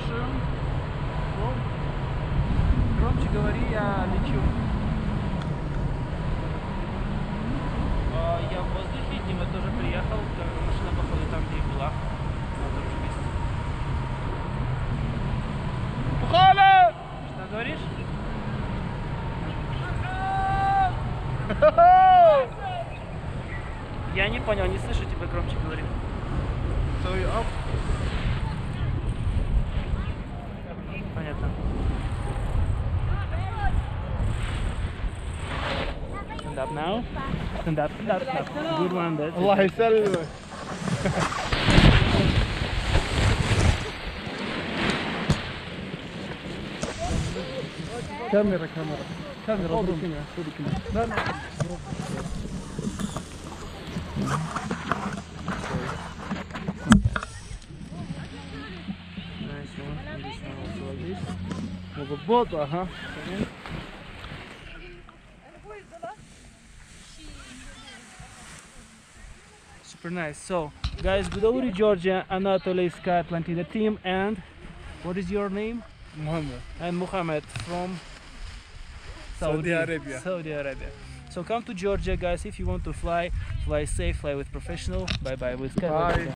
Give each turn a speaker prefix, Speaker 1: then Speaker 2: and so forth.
Speaker 1: Ну, громче говори, я лечу. Я в воздухе, Дима тоже приехал, машина походу там, где и была. На том же месте. Пухали! Что говоришь? Я не понял, не слышу тебя, громче говори.
Speaker 2: So you're up.
Speaker 1: Понятно. Stand up now. Stand up, stand up, stand up. Good one, that's it.
Speaker 2: Allah يسلمك. كاميرا خذي كاميرا لا
Speaker 1: Nice one. And this one also like this.
Speaker 2: مضبوطة ها.
Speaker 1: Super nice. So, guys, Gudauri, Georgia, Anatoly, Sky Atlantida team, and what is your name?
Speaker 2: مهمة.
Speaker 1: And Muhammad from
Speaker 2: Saudi Arabia.
Speaker 1: Saudi Arabia. So come to Georgia, guys. If you want to fly safe, fly with professional. Bye bye with Sky.
Speaker 2: Bye.